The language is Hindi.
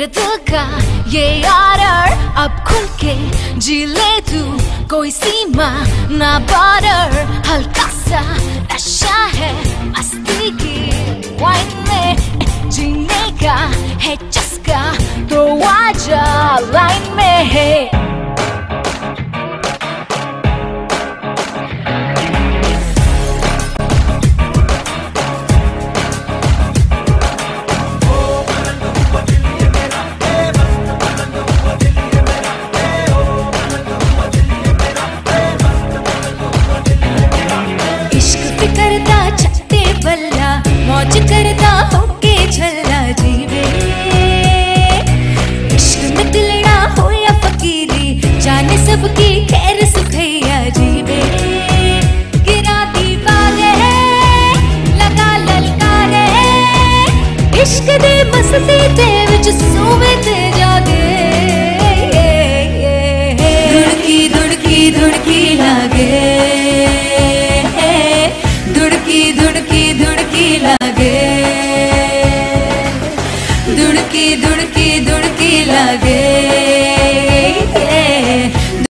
मेरे दिल का ये ऑर्डर, अब खुल के जी ले तू, कोई सीमा ना बॉर्डर। हल्का सा नशा है मस्ती की वाइन में, जीने का है चस्का तो आजा लाइन में है। मौज करता होके झल्ला जीवे, इश्क में दिलड़ा हो या फकीरी, जाने सबकी खैर सुखैया जीवे। गिरा दीवारे लगा ललकारे, इश्क दे मस्ती ते विच सोवे ते जागे, धुड़की धुड़की धुड़की लागे।